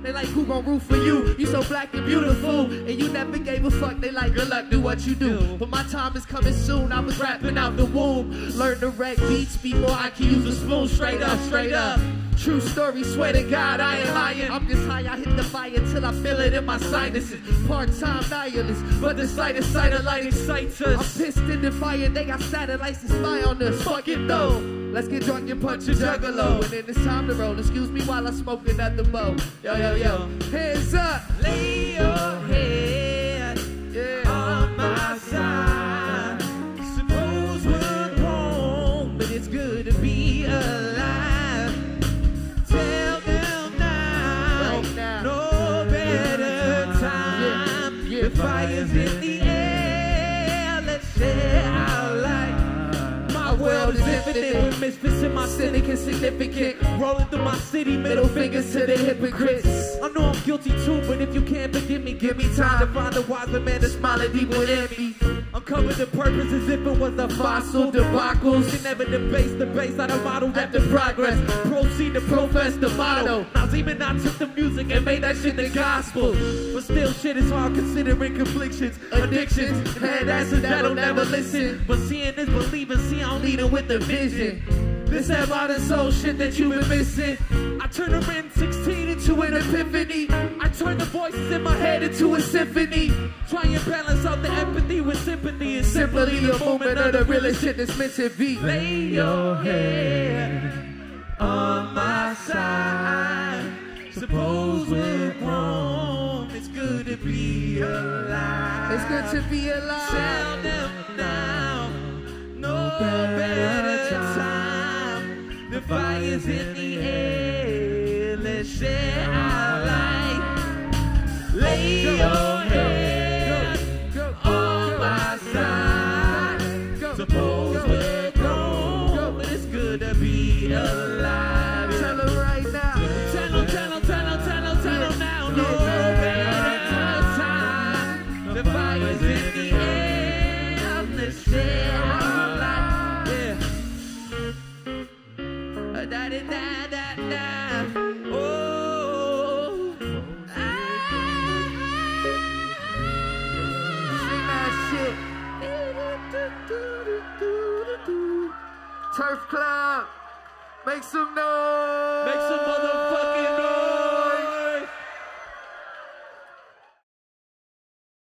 They like, who gon' root for you? You so black and beautiful, and you never gave a fuck. They like, good luck, do what you do. But my time is coming soon. I was rapping out the womb. Learn to wreck beats before I can use a spoon. Straight up, straight up. True story, swear to God, I ain't lying. I'm just high, I hit the fire till I feel it in my sinuses. Part-time nihilist, but the slightest sight of light excites us. I'm pissed in the fire, they got satellites to spy on us. Fuck it though. Let's get drunk and punch a juggalo. And then it's time to roll. Excuse me while I smoke another bow. Yo, yo, yo. Hands up. Lay your head on my side. Suppose we're wrong, but it's good to be alive. Tell them now, no better time. The fire's in the air. Let's share our light. My world is infinite with misfits in my cynic insignificant. Rolling through my city, middle fingers to the hypocrites. I know I'm guilty too, but if you can't forgive me, give me time to find a wiser man to smile at deep within me. Uncover the purpose as if it was a fossil debacle. She never debates the base, I don't model after progress. Proceed to profess the motto. Now even I took the music and made that shit the gospel. But still shit is hard considering conflictions, addictions, had asses that'll never listen. But seeing is believing, see I'm leading with the vision. This that body soul shit that you've been missing. I turn a Ren 16 into an epiphany. I turn the voices in my head into a symphony. Try and balance out the empathy with sympathy. It's simply a moment of the realest shit that's meant to be. Lay your head on my side. Suppose we're wrong. It's good to be alive. It's good to be alive. Tell them now, no better time. The fire's in the air. Let's share our light. Lay your head on my side. Suppose we're gone, but it's good to be alive. Tell them right now. Tell them now. No better time. The fire's in the air. Let's share our light. Yeah. Da da da da da. Oh. Sing that shit. Turf Club. Make some noise. Make some motherfucking noise.